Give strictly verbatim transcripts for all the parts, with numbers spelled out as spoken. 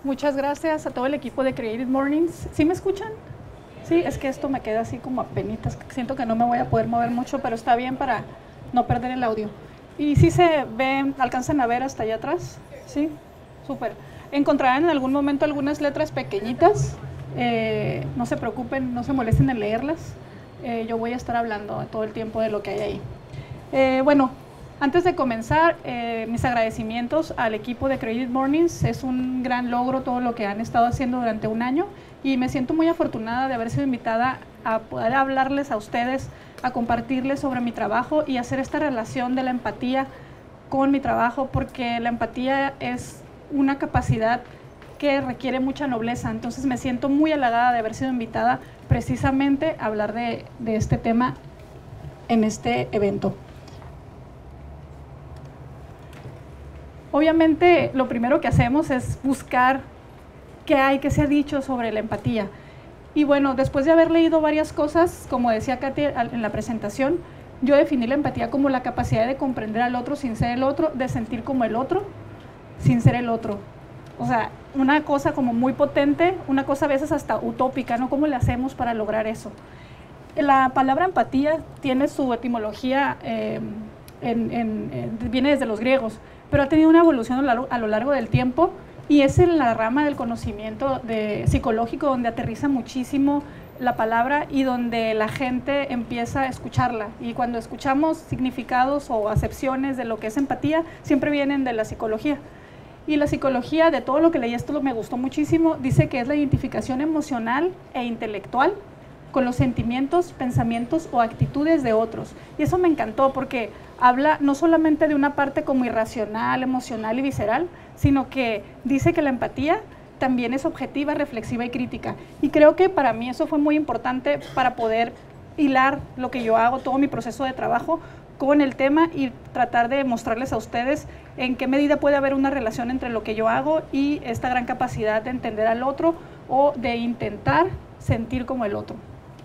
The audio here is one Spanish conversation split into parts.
Muchas gracias a todo el equipo de Creative Mornings. ¿Sí me escuchan? Sí, es que esto me queda así como a penitas. Siento que no me voy a poder mover mucho, pero está bien para no perder el audio. ¿Y sí se ven, alcanzan a ver hasta allá atrás? Sí, súper. Encontrarán en algún momento algunas letras pequeñitas. Eh, no se preocupen, no se molesten en leerlas. Eh, yo voy a estar hablando todo el tiempo de lo que hay ahí. Eh, bueno, antes de comenzar, eh, mis agradecimientos al equipo de Creative Mornings. Es un gran logro todo lo que han estado haciendo durante un año y me siento muy afortunada de haber sido invitada a poder hablarles a ustedes, a compartirles sobre mi trabajo y hacer esta relación de la empatía con mi trabajo, porque la empatía es una capacidad que requiere mucha nobleza. Entonces me siento muy halagada de haber sido invitada precisamente a hablar de, de este tema en este evento. Obviamente, lo primero que hacemos es buscar qué hay, qué se ha dicho sobre la empatía. Y bueno, después de haber leído varias cosas, como decía Katy en la presentación, yo definí la empatía como la capacidad de comprender al otro sin ser el otro, de sentir como el otro sin ser el otro. O sea, una cosa como muy potente, una cosa a veces hasta utópica, ¿no? ¿Cómo le hacemos para lograr eso? La palabra empatía tiene su etimología, eh, en, en, en, viene desde los griegos, pero ha tenido una evolución a lo largo, a lo largo del tiempo y es en la rama del conocimiento de, psicológico donde aterriza muchísimo la palabra y donde la gente empieza a escucharla. Y cuando escuchamos significados o acepciones de lo que es empatía, siempre vienen de la psicología. Y la psicología, de todo lo que leí, esto me gustó muchísimo, dice que es la identificación emocional e intelectual con los sentimientos, pensamientos o actitudes de otros. Y eso me encantó porque habla no solamente de una parte como irracional, emocional y visceral, sino que dice que la empatía también es objetiva, reflexiva y crítica. Y creo que para mí eso fue muy importante para poder hilar lo que yo hago, todo mi proceso de trabajo con el tema y tratar de mostrarles a ustedes en qué medida puede haber una relación entre lo que yo hago y esta gran capacidad de entender al otro o de intentar sentir como el otro.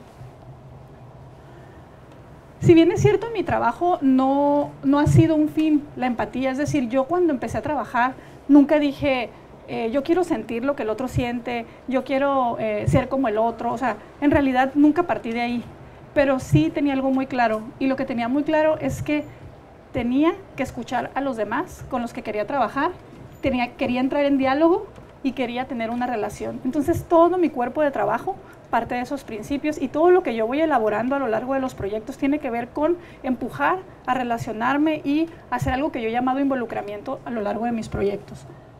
Si bien es cierto, en mi trabajo no, no ha sido un fin la empatía, es decir, yo cuando empecé a trabajar nunca dije, eh, yo quiero sentir lo que el otro siente, yo quiero eh, ser como el otro, o sea, en realidad nunca partí de ahí, pero sí tenía algo muy claro, y lo que tenía muy claro es que tenía que escuchar a los demás con los que quería trabajar, tenía, quería entrar en diálogo y quería tener una relación. Entonces todo mi cuerpo de trabajo parte de esos principios y todo lo que yo voy elaborando a lo largo de los proyectos tiene que ver con empujar a relacionarme y hacer algo que yo he llamado involucramiento a lo largo de mis proyectos.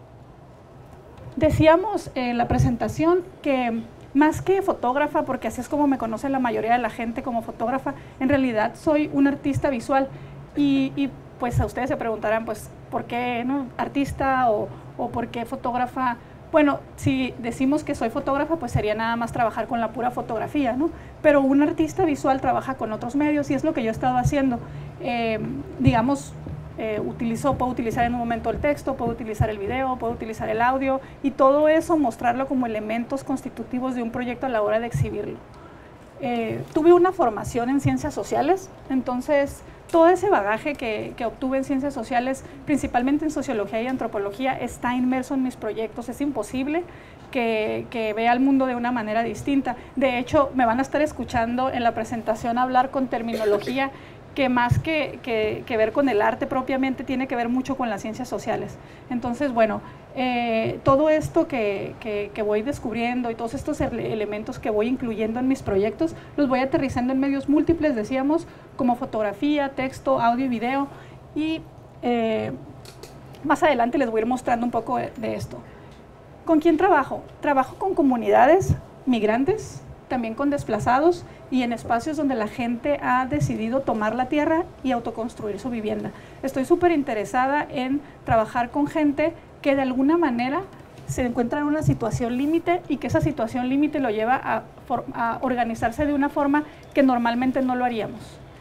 Decíamos en la presentación que más que fotógrafa, porque así es como me conoce la mayoría de la gente como fotógrafa, en realidad soy un artista visual y, y pues a ustedes se preguntarán, pues, ¿por qué no artista o, o por qué fotógrafa? Bueno, si decimos que soy fotógrafa, pues sería nada más trabajar con la pura fotografía, ¿no? Pero un artista visual trabaja con otros medios y es lo que yo he estado haciendo. Eh, digamos, eh, utilizo, puedo utilizar en un momento el texto, puedo utilizar el video, puedo utilizar el audio y todo eso mostrarlo como elementos constitutivos de un proyecto a la hora de exhibirlo. Eh, tuve una formación en ciencias sociales, entonces todo ese bagaje que, que obtuve en ciencias sociales, principalmente en sociología y antropología, está inmerso en mis proyectos. Es imposible que, que vea el mundo de una manera distinta. De hecho, me van a estar escuchando en la presentación hablar con terminología que más que, que, que ver con el arte propiamente, tiene que ver mucho con las ciencias sociales. Entonces, bueno, eh, todo esto que, que, que voy descubriendo y todos estos elementos que voy incluyendo en mis proyectos, los voy aterrizando en medios múltiples, decíamos, como fotografía, texto, audio y video, y eh, más adelante les voy a ir mostrando un poco de, de esto. ¿Con quién trabajo? Trabajo con comunidades migrantes, también con desplazados y en espacios donde la gente ha decidido tomar la tierra y autoconstruir su vivienda. Estoy súper interesada en trabajar con gente que de alguna manera se encuentra en una situación límite y que esa situación límite lo lleva a, a organizarse de una forma que normalmente no lo haríamos.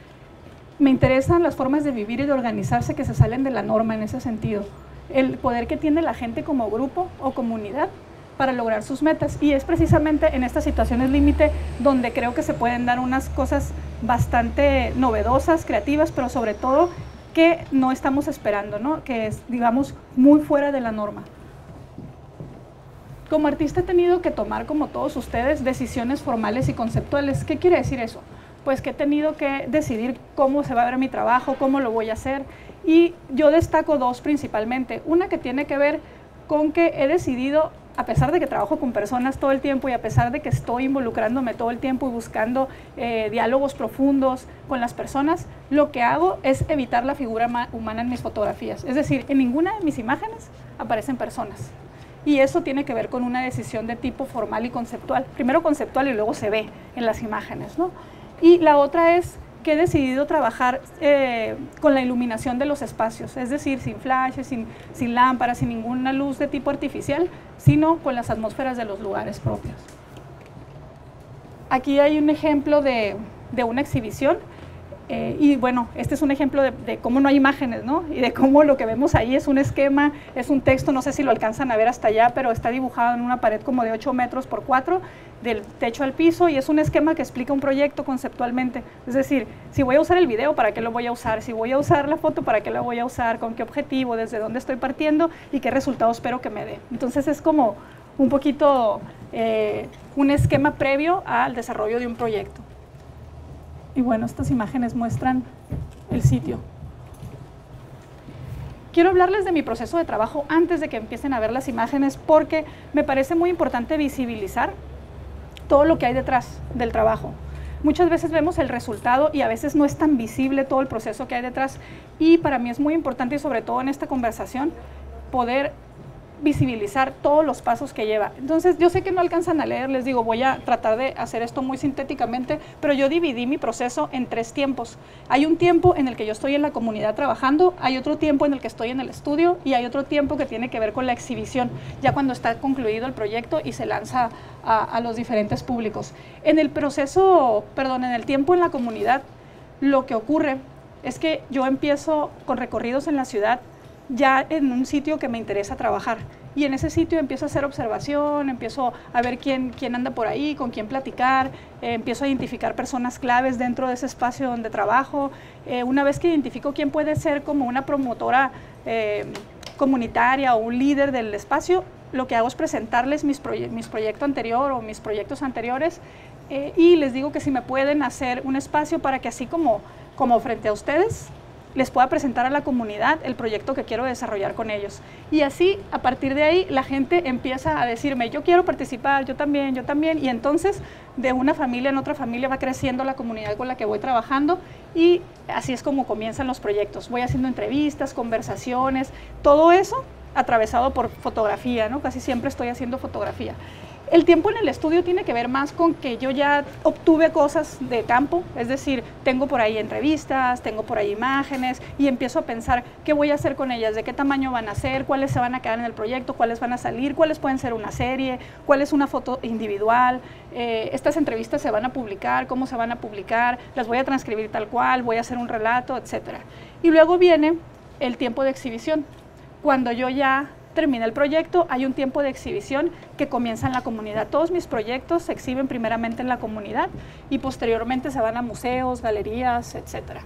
Me interesan las formas de vivir y de organizarse que se salen de la norma en ese sentido. El poder que tiene la gente como grupo o comunidad para lograr sus metas, y es precisamente en estas situaciones límite donde creo que se pueden dar unas cosas bastante novedosas, creativas, pero sobre todo que no estamos esperando, ¿no? Que es, digamos, muy fuera de la norma. como artista he tenido que tomar, como todos ustedes, decisiones formales y conceptuales. ¿Qué quiere decir eso? Pues que he tenido que decidir cómo se va a ver mi trabajo, cómo lo voy a hacer, y yo destaco dos principalmente. Una que tiene que ver con que he decidido, a pesar de que trabajo con personas todo el tiempo y a pesar de que estoy involucrándome todo el tiempo y buscando eh, diálogos profundos con las personas, lo que hago es evitar la figura humana en mis fotografías. Es decir, en ninguna de mis imágenes aparecen personas. Y eso tiene que ver con una decisión de tipo formal y conceptual. Primero conceptual y luego se ve en las imágenes, ¿no? Y la otra es que he decidido trabajar eh, con la iluminación de los espacios, es decir, sin flashes, sin, sin lámparas, sin ninguna luz de tipo artificial, sino con las atmósferas de los lugares propios. Aquí hay un ejemplo de, de una exhibición. Eh, y bueno, este es un ejemplo de, de cómo no hay imágenes, ¿no? Y de cómo lo que vemos ahí es un esquema, es un texto, no sé si lo alcanzan a ver hasta allá, pero está dibujado en una pared como de ocho metros por cuatro, del techo al piso, y es un esquema que explica un proyecto conceptualmente. Es decir, si voy a usar el video, ¿para qué lo voy a usar? Si voy a usar la foto, ¿para qué la voy a usar? ¿Con qué objetivo? ¿Desde dónde estoy partiendo? ¿Y qué resultado espero que me dé? Entonces es como un poquito eh, un esquema previo al desarrollo de un proyecto. Y bueno, estas imágenes muestran el sitio. Quiero hablarles de mi proceso de trabajo antes de que empiecen a ver las imágenes, porque me parece muy importante visibilizar todo lo que hay detrás del trabajo. Muchas veces vemos el resultado y a veces no es tan visible todo el proceso que hay detrás, y para mí es muy importante, y sobre todo en esta conversación, poder visibilizar todos los pasos que lleva. Entonces, yo sé que no alcanzan a leer, les digo, voy a tratar de hacer esto muy sintéticamente, pero yo dividí mi proceso en tres tiempos. Hay un tiempo en el que yo estoy en la comunidad trabajando, hay otro tiempo en el que estoy en el estudio y hay otro tiempo que tiene que ver con la exhibición, ya cuando está concluido el proyecto y se lanza a, a los diferentes públicos. En el proceso, perdón, en el tiempo en la comunidad, lo que ocurre es que yo empiezo con recorridos en la ciudad, ya en un sitio que me interesa trabajar, y en ese sitio empiezo a hacer observación, empiezo a ver quién, quién anda por ahí, con quién platicar, eh, empiezo a identificar personas claves dentro de ese espacio donde trabajo. Eh, una vez que identifico quién puede ser como una promotora eh, comunitaria o un líder del espacio, lo que hago es presentarles mis, proye mis proyectos anterior o mis proyectos anteriores eh, y les digo que si me pueden hacer un espacio para que así como, como frente a ustedes, les pueda presentar a la comunidad el proyecto que quiero desarrollar con ellos. Y así, a partir de ahí, la gente empieza a decirme, yo quiero participar, yo también, yo también, y entonces de una familia en otra familia va creciendo la comunidad con la que voy trabajando, y así es como comienzan los proyectos. Voy haciendo entrevistas, conversaciones, todo eso atravesado por fotografía, ¿no? Casi siempre estoy haciendo fotografía. El tiempo en el estudio tiene que ver más con que yo ya obtuve cosas de campo, es decir, tengo por ahí entrevistas, tengo por ahí imágenes y empiezo a pensar qué voy a hacer con ellas, de qué tamaño van a ser, cuáles se van a quedar en el proyecto, cuáles van a salir, cuáles pueden ser una serie, cuál es una foto individual, eh, estas entrevistas se van a publicar, cómo se van a publicar, las voy a transcribir tal cual, voy a hacer un relato, etcétera. Y luego viene el tiempo de exhibición. Cuando yo ya termina el proyecto, hay un tiempo de exhibición que comienza en la comunidad. Todos mis proyectos se exhiben primeramente en la comunidad y posteriormente se van a museos, galerías, etcétera.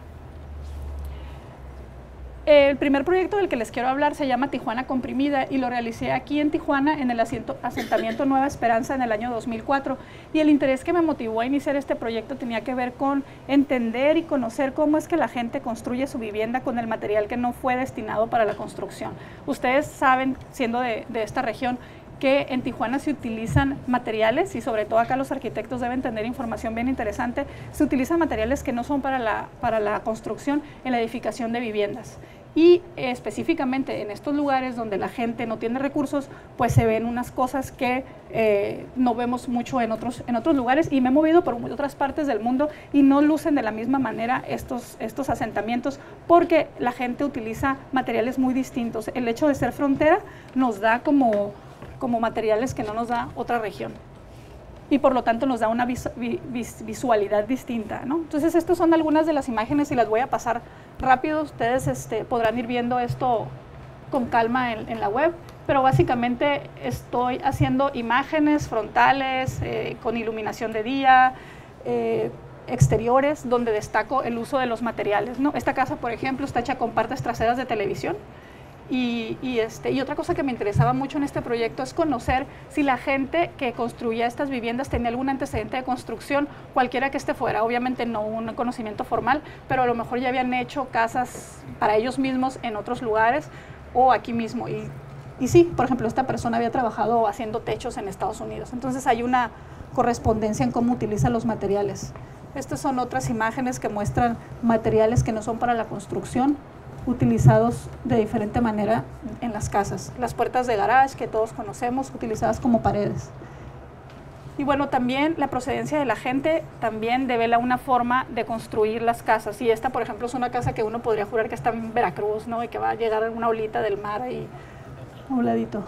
El primer proyecto del que les quiero hablar se llama Tijuana Comprimida y lo realicé aquí en Tijuana en el asentamiento Nueva Esperanza en el año dos mil cuatro, y el interés que me motivó a iniciar este proyecto tenía que ver con entender y conocer cómo es que la gente construye su vivienda con el material que no fue destinado para la construcción. Ustedes saben, siendo de, de esta región, que en Tijuana se utilizan materiales, y sobre todo acá los arquitectos deben tener información bien interesante, se utilizan materiales que no son para la, para la construcción en la edificación de viviendas. Y eh, específicamente en estos lugares donde la gente no tiene recursos, pues se ven unas cosas que eh, no vemos mucho en otros, en otros lugares, y me he movido por otras partes del mundo y no lucen de la misma manera estos, estos asentamientos, porque la gente utiliza materiales muy distintos. El hecho de ser frontera nos da como, como materiales que no nos da otra región, y por lo tanto nos da una vis, vis, visualidad distinta, ¿no? Entonces, estas son algunas de las imágenes y las voy a pasar rápido. Ustedes este, podrán ir viendo esto con calma en, en la web, pero básicamente estoy haciendo imágenes frontales, eh, con iluminación de día, eh, exteriores, donde destaco el uso de los materiales, ¿no? Esta casa, por ejemplo, está hecha con partes traseras de televisión, Y, y, este, y otra cosa que me interesaba mucho en este proyecto es conocer si la gente que construía estas viviendas tenía algún antecedente de construcción, cualquiera que este fuera, obviamente no un conocimiento formal, pero a lo mejor ya habían hecho casas para ellos mismos en otros lugares o aquí mismo. Y, y sí, por ejemplo, esta persona había trabajado haciendo techos en Estados Unidos, entonces hay una correspondencia en cómo utiliza los materiales. Estas son otras imágenes que muestran materiales que no son para la construcción, utilizados de diferente manera en las casas. Las puertas de garage que todos conocemos, utilizadas como paredes. Y bueno, también la procedencia de la gente también devela una forma de construir las casas. Y esta, por ejemplo, es una casa que uno podría jurar que está en Veracruz, ¿no? Y que va a llegar una olita del mar ahí a un ladito.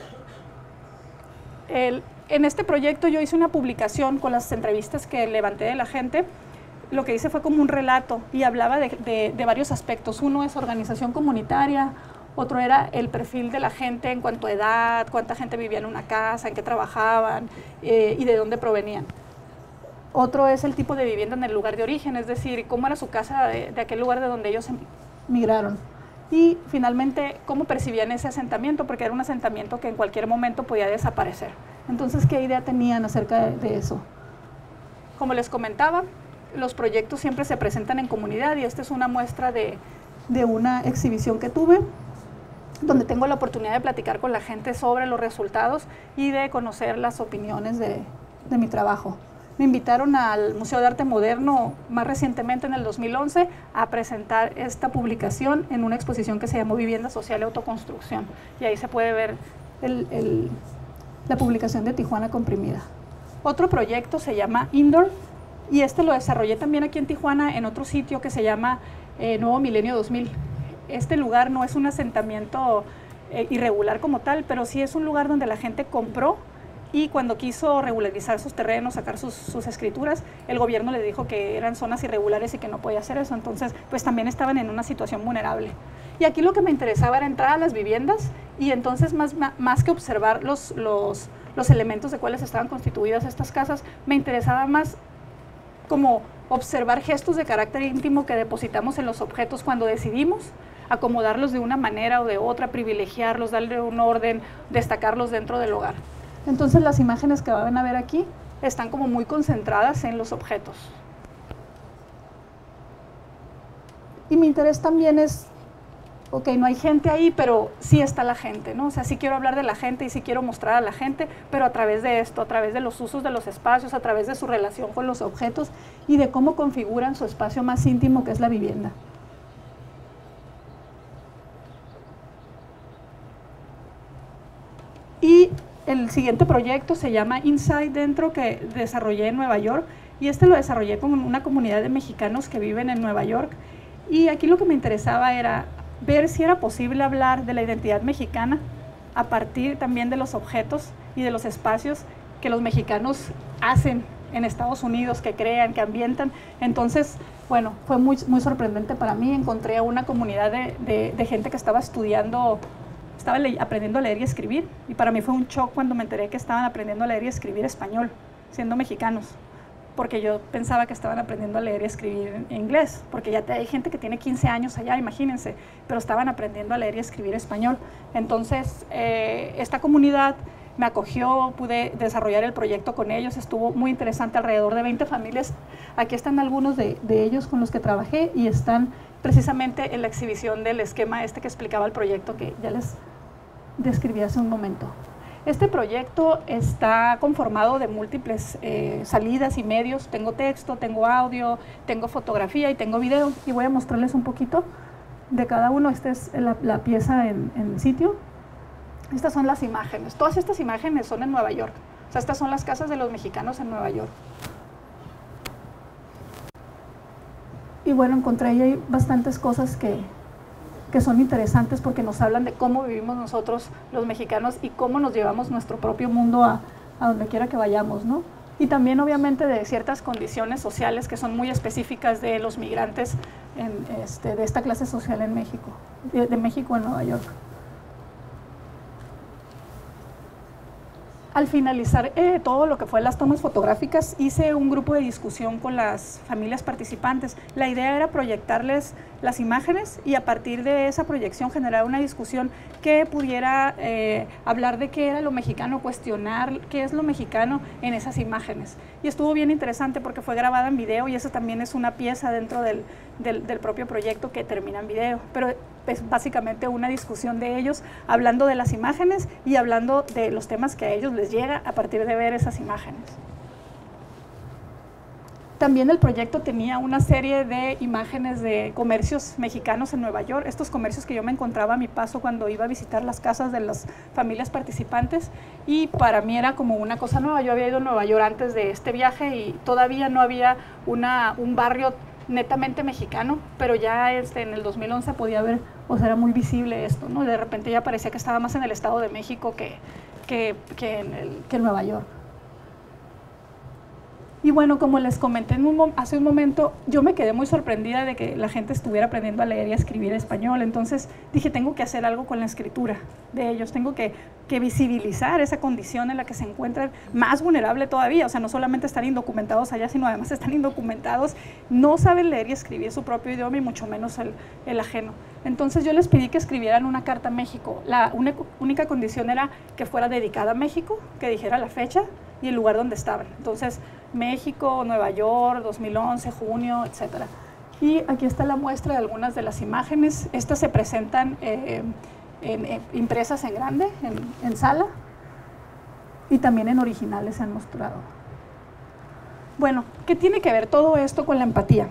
El, en este proyecto yo hice una publicación con las entrevistas que levanté de la gente. Lo que hice fue como un relato y hablaba de, de, de varios aspectos. Uno es organización comunitaria, otro era el perfil de la gente en cuanto a edad, cuánta gente vivía en una casa, en qué trabajaban eh, y de dónde provenían. Otro es el tipo de vivienda en el lugar de origen, es decir, cómo era su casa de, de aquel lugar de donde ellos migraron. Y finalmente, cómo percibían ese asentamiento, porque era un asentamiento que en cualquier momento podía desaparecer. Entonces, ¿qué idea tenían acerca de, de eso? Como les comentaba, los proyectos siempre se presentan en comunidad y esta es una muestra de, de una exhibición que tuve, donde tengo la oportunidad de platicar con la gente sobre los resultados y de conocer las opiniones de, de mi trabajo. Me invitaron al Museo de Arte Moderno más recientemente en el dos mil once a presentar esta publicación en una exposición que se llamó Vivienda Social y Autoconstrucción. Y ahí se puede ver el, el, la publicación de Tijuana Comprimida. Otro proyecto se llama Indoor, y este lo desarrollé también aquí en Tijuana, en otro sitio que se llama eh, Nuevo Milenio dos mil. Este lugar no es un asentamiento eh, irregular como tal, pero sí es un lugar donde la gente compró y cuando quiso regularizar sus terrenos, sacar sus, sus escrituras, el gobierno le dijo que eran zonas irregulares y que no podía hacer eso. Entonces, pues también estaban en una situación vulnerable. Y aquí lo que me interesaba era entrar a las viviendas y entonces más, más que observar los, los, los elementos de cuáles estaban constituidas estas casas, me interesaba más como observar gestos de carácter íntimo que depositamos en los objetos cuando decidimos acomodarlos de una manera o de otra, privilegiarlos, darle un orden, destacarlos dentro del hogar. Entonces las imágenes que van a ver aquí están como muy concentradas en los objetos. Y mi interés también es, ok, no hay gente ahí, pero sí está la gente, ¿no? O sea, sí quiero hablar de la gente y sí quiero mostrar a la gente, pero a través de esto, a través de los usos de los espacios, a través de su relación con los objetos y de cómo configuran su espacio más íntimo, que es la vivienda. Y el siguiente proyecto se llama Inside Dentro, que desarrollé en Nueva York, y este lo desarrollé con una comunidad de mexicanos que viven en Nueva York. Y aquí lo que me interesaba era ver si era posible hablar de la identidad mexicana a partir también de los objetos y de los espacios que los mexicanos hacen en Estados Unidos, que crean, que ambientan. Entonces, bueno, fue muy, muy sorprendente para mí. Encontré a una comunidad de, de, de gente que estaba estudiando, estaba aprendiendo a leer y escribir, y para mí fue un shock cuando me enteré que estaban aprendiendo a leer y escribir español, siendo mexicanos, porque yo pensaba que estaban aprendiendo a leer y escribir en inglés, porque ya te, hay gente que tiene quince años allá, imagínense, pero estaban aprendiendo a leer y escribir español. Entonces, eh, esta comunidad me acogió, pude desarrollar el proyecto con ellos, estuvo muy interesante, alrededor de veinte familias. Aquí están algunos de, de ellos con los que trabajé y están precisamente en la exhibición del esquema este que explicaba el proyecto que ya les describí hace un momento. Este proyecto está conformado de múltiples eh, salidas y medios. Tengo texto, tengo audio, tengo fotografía y tengo video, y voy a mostrarles un poquito de cada uno. Esta es la, la pieza en, en sitio. Estas son las imágenes. Todas estas imágenes son en Nueva York. O sea, estas son las casas de los mexicanos en Nueva York. Y bueno, encontré ahí bastantes cosas que, que son interesantes porque nos hablan de cómo vivimos nosotros los mexicanos y cómo nos llevamos nuestro propio mundo a, a donde quiera que vayamos, ¿no? Y también obviamente de ciertas condiciones sociales que son muy específicas de los migrantes en, este, de esta clase social en México, de, de México en Nueva York. Al finalizar eh, todo lo que fue las tomas fotográficas, hice un grupo de discusión con las familias participantes. La idea era proyectarles las imágenes y a partir de esa proyección generar una discusión que pudiera eh, hablar de qué era lo mexicano, cuestionar qué es lo mexicano en esas imágenes. Y estuvo bien interesante porque fue grabada en video y eso también es una pieza dentro del, del, del propio proyecto que termina en video. Pero es básicamente una discusión de ellos hablando de las imágenes y hablando de los temas que a ellos les llega a partir de ver esas imágenes. También el proyecto tenía una serie de imágenes de comercios mexicanos en Nueva York, estos comercios que yo me encontraba a mi paso cuando iba a visitar las casas de las familias participantes, y para mí era como una cosa nueva. Yo había ido a Nueva York antes de este viaje y todavía no había una, un barrio netamente mexicano, pero ya este, en el dos mil once podía ver, o sea, era muy visible esto, ¿no? De repente ya parecía que estaba más en el Estado de México que, que, que, en, el, que en Nueva York. Y bueno, como les comenté en un, hace un momento, yo me quedé muy sorprendida de que la gente estuviera aprendiendo a leer y a escribir español. Entonces dije, tengo que hacer algo con la escritura de ellos, tengo que, que visibilizar esa condición en la que se encuentran, más vulnerable todavía. O sea, no solamente están indocumentados allá, sino además están indocumentados, no saben leer y escribir su propio idioma y mucho menos el, el ajeno. Entonces yo les pedí que escribieran una carta a México. La única, única condición era que fuera dedicada a México, que dijera la fecha y el lugar donde estaban. Entonces, México, Nueva York, dos mil once, junio, etcétera. Y aquí está la muestra de algunas de las imágenes. Estas se presentan eh, en, en, impresas en grande, en, en sala, y también en originales se han mostrado. Bueno, ¿qué tiene que ver todo esto con la empatía?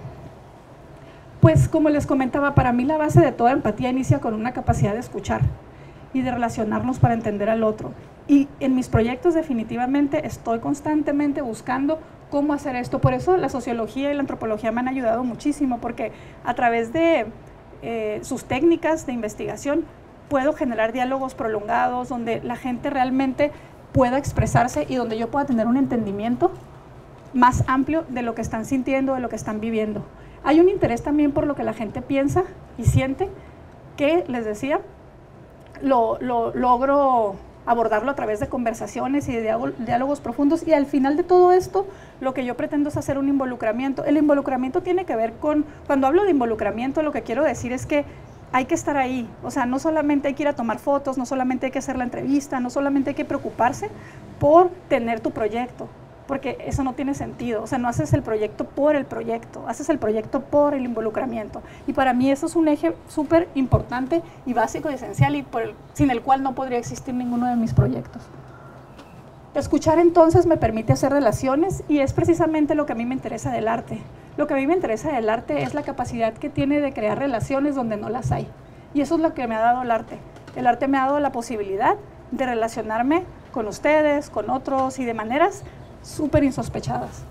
Pues como les comentaba, para mí la base de toda empatía inicia con una capacidad de escuchar y de relacionarnos para entender al otro. Y en mis proyectos definitivamente estoy constantemente buscando cómo hacer esto. Por eso la sociología y la antropología me han ayudado muchísimo, porque a través de eh, sus técnicas de investigación puedo generar diálogos prolongados donde la gente realmente pueda expresarse y donde yo pueda tener un entendimiento más amplio de lo que están sintiendo, de lo que están viviendo. Hay un interés también por lo que la gente piensa y siente, que les decía, lo, lo logro abordarlo a través de conversaciones y de diálogos profundos, y al final de todo esto lo que yo pretendo es hacer un involucramiento. El involucramiento tiene que ver con, cuando hablo de involucramiento, lo que quiero decir es que hay que estar ahí. O sea, no solamente hay que ir a tomar fotos, no solamente hay que hacer la entrevista, no solamente hay que preocuparse por tener tu proyecto, porque eso no tiene sentido. O sea, no haces el proyecto por el proyecto, haces el proyecto por el involucramiento. Y para mí eso es un eje súper importante y básico y esencial, y por el, sin el cual no podría existir ninguno de mis proyectos. Escuchar entonces me permite hacer relaciones, y es precisamente lo que a mí me interesa del arte. Lo que a mí me interesa del arte es la capacidad que tiene de crear relaciones donde no las hay. Y eso es lo que me ha dado el arte. El arte me ha dado la posibilidad de relacionarme con ustedes, con otros, y de maneras súper insospechadas.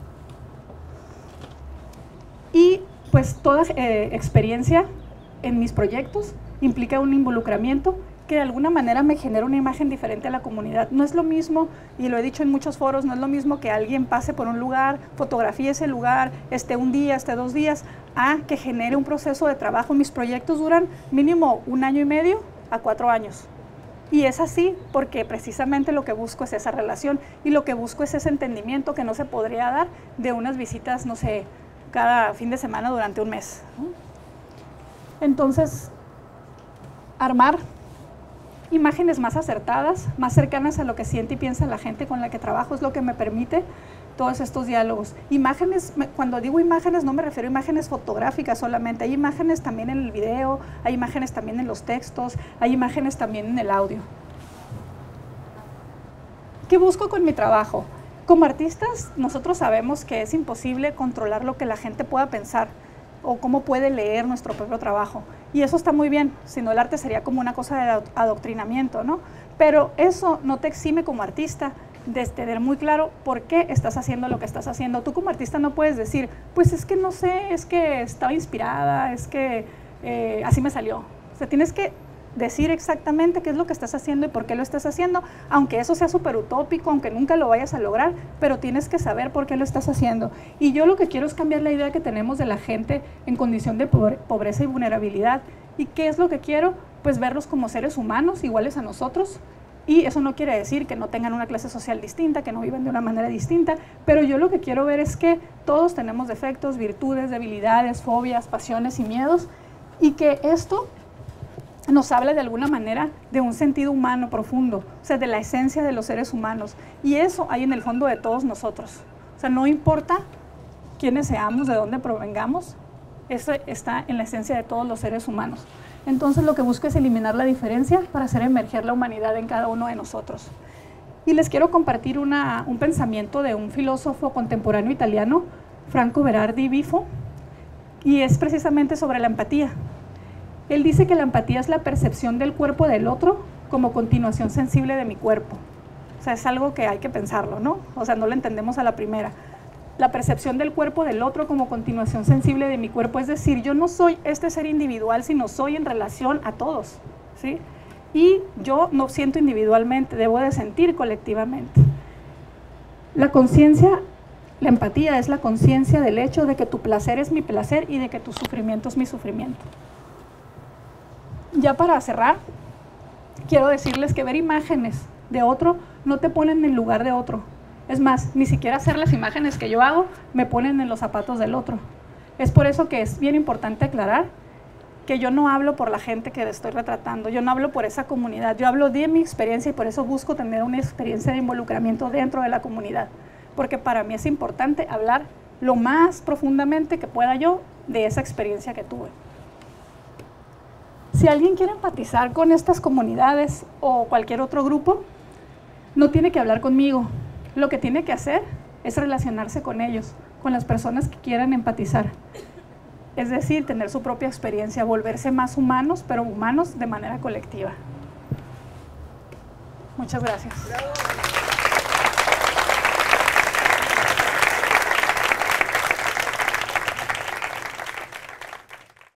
Y pues toda eh, experiencia en mis proyectos implica un involucramiento que de alguna manera me genera una imagen diferente a la comunidad. No es lo mismo, y lo he dicho en muchos foros, no es lo mismo que alguien pase por un lugar, fotografíe ese lugar, esté un día, esté dos días, a que genere un proceso de trabajo. Mis proyectos duran mínimo un año y medio a cuatro años. Y es así porque precisamente lo que busco es esa relación, y lo que busco es ese entendimiento que no se podría dar de unas visitas, no sé, cada fin de semana durante un mes. Entonces, armar imágenes más acertadas, más cercanas a lo que siente y piensa la gente con la que trabajo, es lo que me permite todos estos diálogos. Imágenes, cuando digo imágenes no me refiero a imágenes fotográficas solamente, hay imágenes también en el video, hay imágenes también en los textos, hay imágenes también en el audio. ¿Qué busco con mi trabajo? Como artistas, nosotros sabemos que es imposible controlar lo que la gente pueda pensar o cómo puede leer nuestro propio trabajo. Y eso está muy bien, si no el arte sería como una cosa de adoctrinamiento, ¿no? Pero eso no te exime como artista de tener muy claro por qué estás haciendo lo que estás haciendo. Tú como artista no puedes decir, pues es que no sé, es que estaba inspirada, es que eh, así me salió. O sea, tienes que decir exactamente qué es lo que estás haciendo y por qué lo estás haciendo, aunque eso sea súper utópico, aunque nunca lo vayas a lograr, pero tienes que saber por qué lo estás haciendo. Y yo lo que quiero es cambiar la idea que tenemos de la gente en condición de pobreza y vulnerabilidad. ¿Y qué es lo que quiero? Pues verlos como seres humanos iguales a nosotros, Y eso no quiere decir que no tengan una clase social distinta, que no vivan de una manera distinta, pero yo lo que quiero ver es que todos tenemos defectos, virtudes, debilidades, fobias, pasiones y miedos, y que esto nos habla de alguna manera de un sentido humano profundo, o sea, de la esencia de los seres humanos, y eso hay en el fondo de todos nosotros. O sea, no importa quiénes seamos, de dónde provengamos, eso está en la esencia de todos los seres humanos. Entonces lo que busco es eliminar la diferencia para hacer emerger la humanidad en cada uno de nosotros. Y les quiero compartir una, un pensamiento de un filósofo contemporáneo italiano, Franco Berardi Bifo, y es precisamente sobre la empatía. Él dice que la empatía es la percepción del cuerpo del otro como continuación sensible de mi cuerpo. O sea, es algo que hay que pensarlo, ¿no? O sea, no lo entendemos a la primera. La percepción del cuerpo del otro como continuación sensible de mi cuerpo, es decir, yo no soy este ser individual, sino soy en relación a todos, ¿sí? Y yo no siento individualmente, debo de sentir colectivamente. La conciencia, la empatía es la conciencia del hecho de que tu placer es mi placer y de que tu sufrimiento es mi sufrimiento. Ya para cerrar, quiero decirles que ver imágenes de otro no te ponen en el lugar de otro. Es más, ni siquiera hacer las imágenes que yo hago me ponen en los zapatos del otro. Es por eso que es bien importante aclarar que yo no hablo por la gente que estoy retratando, yo no hablo por esa comunidad, yo hablo de mi experiencia y por eso busco tener una experiencia de involucramiento dentro de la comunidad, porque para mí es importante hablar lo más profundamente que pueda yo de esa experiencia que tuve. Si alguien quiere empatizar con estas comunidades o cualquier otro grupo, no tiene que hablar conmigo. Lo que tiene que hacer es relacionarse con ellos, con las personas que quieran empatizar. Es decir, tener su propia experiencia, volverse más humanos, pero humanos de manera colectiva. Muchas gracias.